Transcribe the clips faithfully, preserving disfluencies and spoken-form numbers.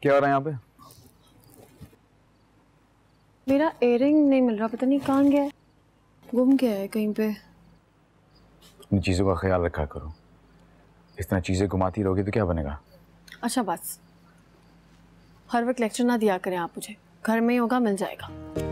क्या हो रहा है यहाँ पे? मेरा इयररिंग नहीं मिल रहा, पता नहीं कहाँ गया है, गुम गया है कहीं पे। इन चीज़ों का ख्याल रखा करो, इस तरह चीज़ें घुमाती रहोगी तो क्या बनेगा? अच्छा बस, हर वक्त लेक्चर ना दिया करें आप मुझे, घर में ही होगा मिल जाएगा।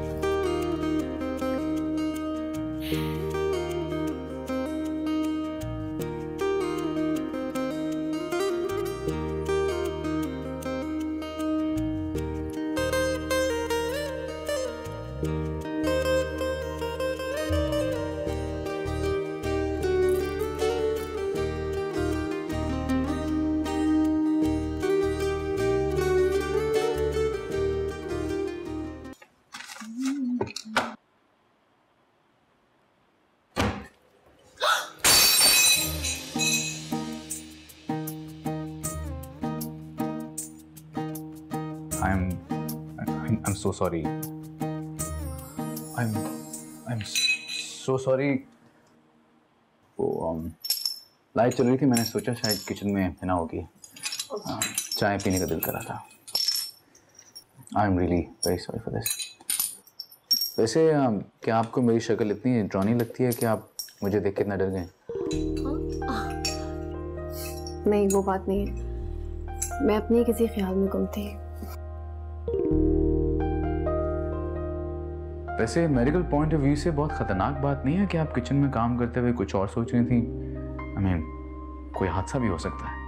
I'm, I'm, I'm so sorry. I'm, I'm so sorry. वो um, लाइट चल रही थी, मैंने सोचा शायद किचन में बिना होगी, चाय पीने का दिल कर रहा था। I'm really very sorry for this. वैसे um, क्या आपको मेरी शक्ल इतनी डरावनी लगती है कि आप मुझे देख के इतना डर गए? नहीं, वो बात नहीं है, मैं अपने किसी ख्याल में गुम थी। वैसे मेडिकल पॉइंट ऑफ व्यू से बहुत खतरनाक बात नहीं है कि आप किचन में काम करते हुए कुछ और सोच रही थी? आई मीन कोई हादसा भी हो सकता है।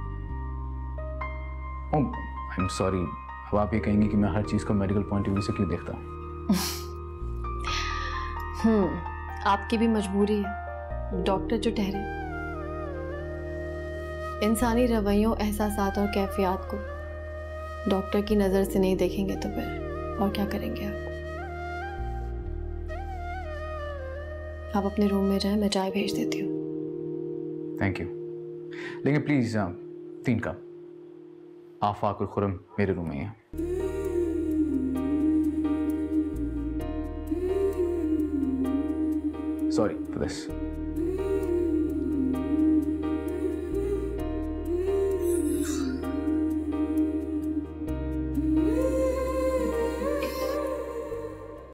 ओह आई एम सॉरी, अब आप ये कहेंगे कि मैं हर चीज को मेडिकल पॉइंट ऑफ व्यू से क्यों देखता हूँ? हम्म, आपकी भी मजबूरी है, डॉक्टर जो ठहरे। इंसानी रवैयों, एहसासात और कैफियत को डॉक्टर की नज़र से नहीं देखेंगे तो फिर और क्या करेंगे आप? आप अपने रूम में जाएं, मैं चाय भेज देती हूँ। थैंक यू, लेकिन प्लीज तीन कप आफाक और खुरम मेरे रूम में है। Sorry for this.